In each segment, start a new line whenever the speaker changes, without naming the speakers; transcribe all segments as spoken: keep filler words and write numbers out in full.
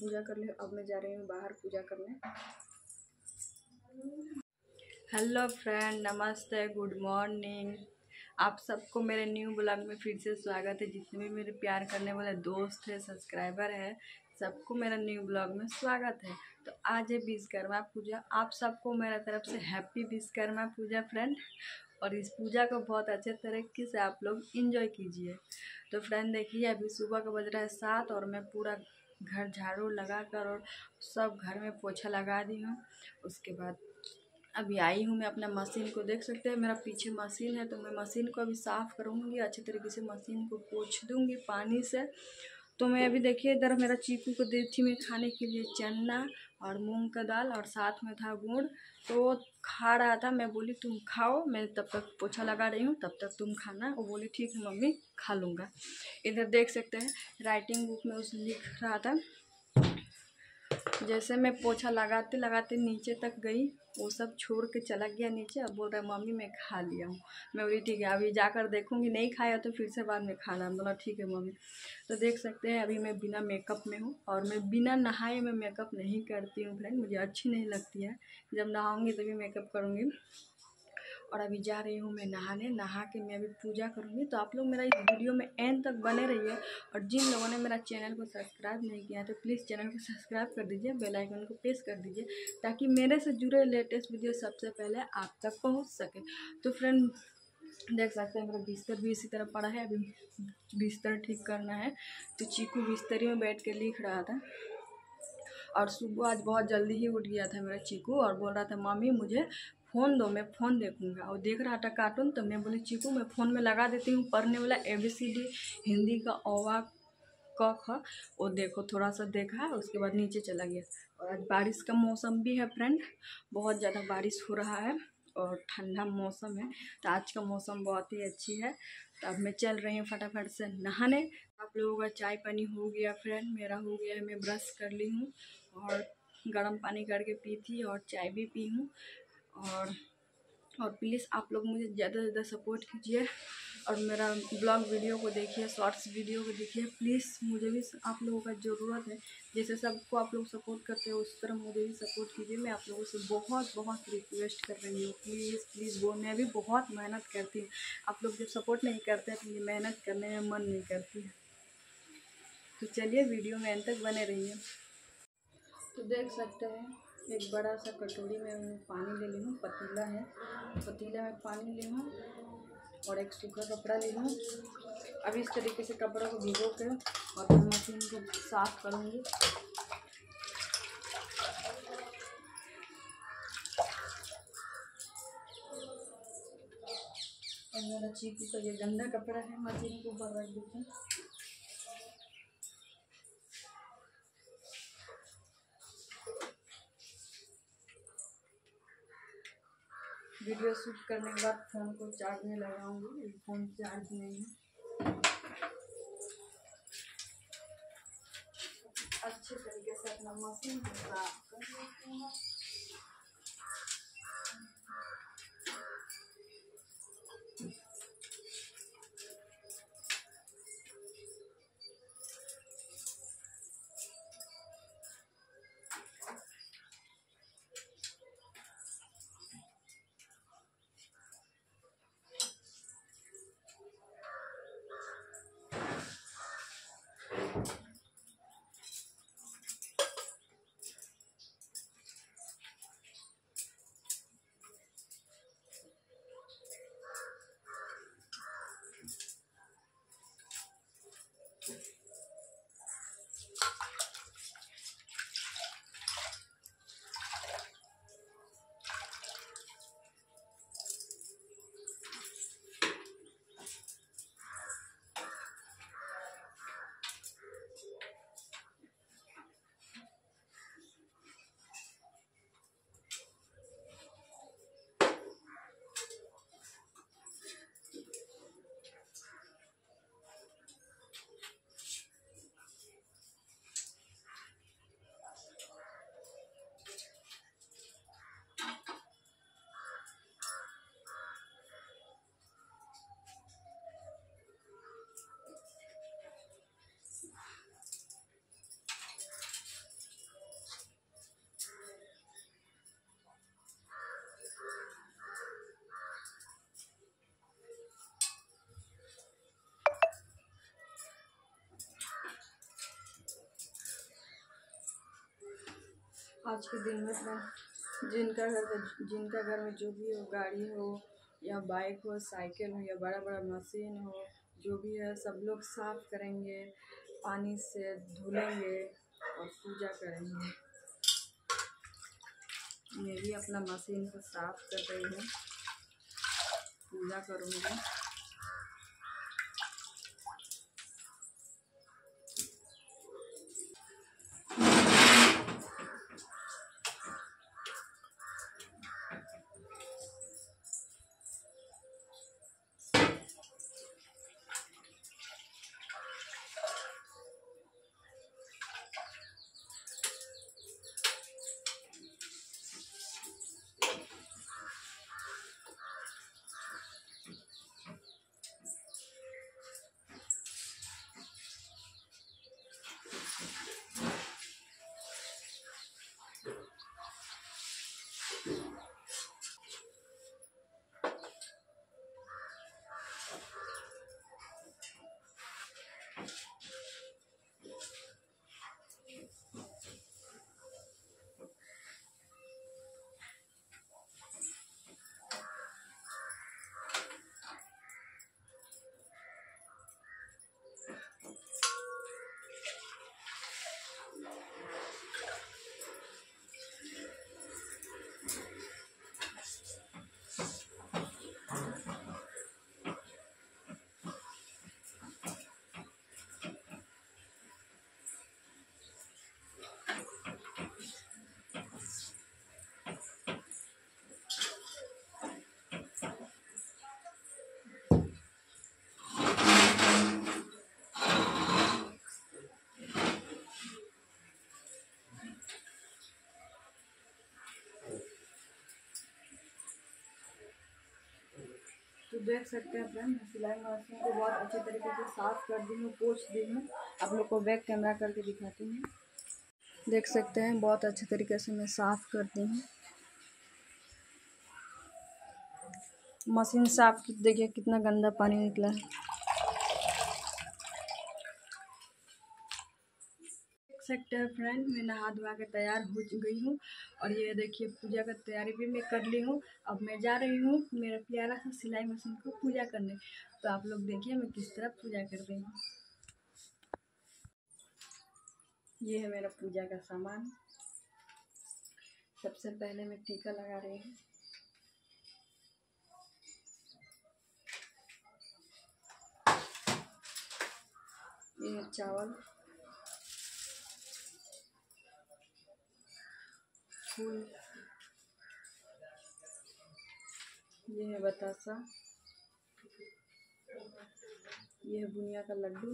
पूजा कर लिया। अब मैं जा रही हूँ बाहर पूजा करने। हेलो फ्रेंड, नमस्ते, गुड मॉर्निंग। आप सबको मेरे न्यू ब्लॉग में फिर से स्वागत है। जितने भी मेरे प्यार करने वाले दोस्त हैं, सब्सक्राइबर है, सबको मेरा न्यू ब्लॉग में स्वागत है। तो आज है विश्वकर्मा पूजा। आप सबको मेरा तरफ से हैप्पी विश्वकर्मा पूजा फ्रेंड। और इस पूजा को बहुत अच्छे तरीके से आप लोग इंजॉय कीजिए। तो फ्रेंड देखिए, अभी सुबह का बज रहा है सात और मैं पूरा घर झाड़ू लगा कर और सब घर में पोछा लगा दी हूँ। उसके बाद अभी आई हूँ मैं अपना मशीन को, देख सकते हैं मेरा पीछे मशीन है। तो मैं मशीन को अभी साफ़ करूँगी, अच्छे तरीके से मशीन को पोंछ दूँगी पानी से। तो मैं अभी देखिए इधर मेरा चीकू को दी थी मैं खाने के लिए चना और मूंग का दाल और साथ में था गुड़। तो वो खा रहा था, मैं बोली तुम खाओ, मैं तब तक पोछा लगा रही हूँ, तब तक तुम खाना। वो बोली ठीक है मम्मी, खा लूँगा। इधर देख सकते हैं राइटिंग बुक में उस लिख रहा था। जैसे मैं पोछा लगाते लगाते नीचे तक गई, वो सब छोड़ के चला गया नीचे। अब बोल रहा है मम्मी मैं खा लिया हूँ। मैं बोली ठीक है, अभी जाकर देखूँगी, नहीं खाया तो फिर से बाद में खाना। बोला ठीक है मम्मी। तो देख सकते हैं अभी मैं बिना मेकअप में हूँ और मैं बिना नहाए मैं मेकअप नहीं करती हूँ फ्रेंड, मुझे अच्छी नहीं लगती है। जब नहाऊँगी तभी मेकअप करूँगी। और अभी जा रही हूँ मैं नहाने, नहा के मैं अभी पूजा करूँगी। तो आप लोग मेरा इस वीडियो में एंड तक बने रहिए। और जिन लोगों ने मेरा चैनल को सब्सक्राइब नहीं किया तो प्लीज़ चैनल को सब्सक्राइब कर दीजिए, बेल आइकन को प्रेस कर दीजिए, ताकि मेरे से जुड़े लेटेस्ट वीडियो सबसे पहले आप तक पहुँच सके। तो फ्रेंड देख सकते हैं मेरा बिस्तर भी इसी तरह पड़ा है, अभी बिस्तर ठीक करना है। तो चीकू बिस्तरी में बैठ के लिख रहा था। और सुबह आज बहुत जल्दी ही उठ गया था मेरा चीकू और बोल रहा था मम्मी मुझे फ़ोन दो, मैं फ़ोन देखूंगा। और देख रहा था कार्टून। तो मैं बोली चीकू मैं फ़ोन में लगा देती हूँ पढ़ने वाला A B C D, Hindi का औवा क ख। वो देखो थोड़ा सा देखा, उसके बाद नीचे चला गया। और आज बारिश का मौसम भी है फ्रेंड, बहुत ज़्यादा बारिश हो रहा है और ठंडा मौसम है। तो आज का मौसम बहुत ही अच्छी है। तो अब मैं चल रही हूँ फटाफट से नहाने। आप लोगों का चाय पानी हो गया फ्रेंड, मेरा हो गया है। मैं ब्रश कर ली हूँ और गर्म पानी करके पी थी और चाय भी पी हूँ। और और प्लीज़ आप लोग मुझे ज़्यादा से ज़्यादा सपोर्ट कीजिए और मेरा ब्लॉग वीडियो को देखिए, शॉर्ट्स वीडियो को देखिए। प्लीज़ मुझे भी आप लोगों का ज़रूरत है। जैसे सबको आप लोग सपोर्ट करते हो उस तरह मुझे भी सपोर्ट कीजिए। मैं आप लोगों से बहुत बहुत रिक्वेस्ट कर रही हूँ, प्लीज़ प्लीज़। वो मैं भी बहुत मेहनत करती हूँ, आप लोग जब सपोर्ट नहीं करते हैं तो मुझे मेहनत करने में मन नहीं करती है। तो चलिए वीडियो में अंत तक बने रहिए। तो देख सकते हैं एक बड़ा सा कटोरी में पानी ले ली हूँ, पतीला है, पतीला में पानी ली हूँ और एक सूखा कपड़ा ली हूँ। अभी इस तरीके से कपड़ों को भिगो के और मैं मशीन को साफ़ करूँगी। और मेरा चीकू का ये गंदा कपड़ा है, मशीन को ऊपर रख देती हूँ। वीडियो शूट करने के बाद फ़ोन को चार्ज में लगाऊंगी, फ़ोन चार्ज नहीं है। अच्छे तरीके से अपना मशीन को साफ कर लेते हैं। आज के दिन में अपना जिनका घर में जिनका घर में जो भी हो, गाड़ी हो या बाइक हो, साइकिल हो या बड़ा बड़ा मशीन हो, जो भी है सब लोग साफ करेंगे, पानी से धुलेंगे और पूजा करेंगे। मैं भी अपना मशीन को साफ कर रही हूँ, पूजा करूँगी। तो देख सकते हैं फ्रेंड, मैं सिलाई मशीन को बहुत अच्छे तरीके से साफ़ कर दी हूँ, पोंछ दी हूँ। आप लोग को बैक कैमरा करके दिखाती हूँ। देख सकते हैं बहुत अच्छे तरीके से मैं साफ़ कर दी हूँ। मशीन साफ देखिए कितना गंदा पानी निकला है। देख सकते हैं फ्रेंड, मैं नहा धोवा के तैयार हो गई हूँ और ये देखिए पूजा का तैयारी भी मैं कर ली हूँ। अब मैं जा रही हूँ मेरा प्यारा सा सिलाई मशीन को पूजा करने। तो आप लोग देखिए मैं किस तरह पूजा कर रही हूँ। ये है मेरा पूजा का सामान। सबसे पहले मैं टीका लगा रही हूँ। ये है चावल, फूल, ये है बतासा, ये है बुनिया का लड्डू,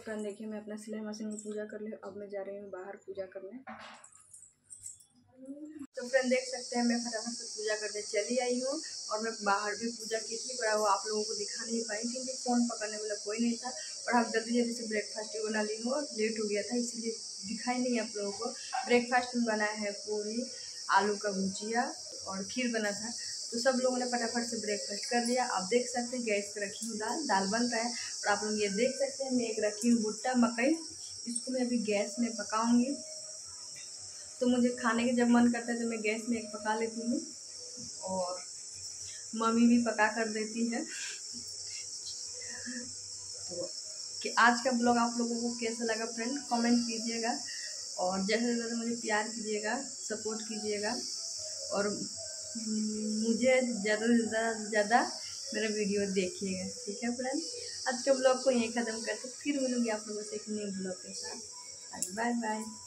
फ्रेंड देखिए मैं अपना सिलाई मशीन में पूजा कर लिया। अब मैं जा रही हूँ बाहर पूजा करने। तो फ्रेंड देख सकते हैं मैं फटाफट से पूजा करने चली आई हूँ और मैं बाहर भी पूजा कितनी बड़ा वो आप लोगों को दिखा नहीं पाई क्योंकि फ़ोन पकड़ने वाला कोई नहीं था और हम जल्दी जल्दी से ब्रेकफास्ट भी बना ली हूँ और लेट हो गया था इसीलिए दिखाई नहीं आप लोगों को। ब्रेकफास्ट में बना है पूरी, आलू का भुजिया और खीर बना था। तो सब लोगों ने फटाफट से ब्रेकफास्ट कर लिया। आप देख सकते हैं गैस पर रखी हूँ दाल, दाल बन रहा है और आप लोग ये देख सकते हैं मैं एक रखी हूँ भुट्टा मकई, इसको मैं अभी गैस में पकाऊंगी। तो मुझे खाने के जब मन करता है तो मैं गैस में एक पका लेती हूँ और मम्मी भी पका कर देती है। तो कि आज का ब्लॉग आप लोगों को कैसा लगा फ्रेंड कमेंट कीजिएगा और ज़्यादा से ज़्यादा मुझे प्यार कीजिएगा, सपोर्ट कीजिएगा और मुझे ज़्यादा से ज़्यादा ज़्यादा मेरा वीडियो देखिएगा। ठीक है फ्रेंड, आज के ब्लॉग को यहीं ख़त्म करते फिर मिलूँगी आप लोगों से एक न्यू ब्लॉग के साथ। Bye bye.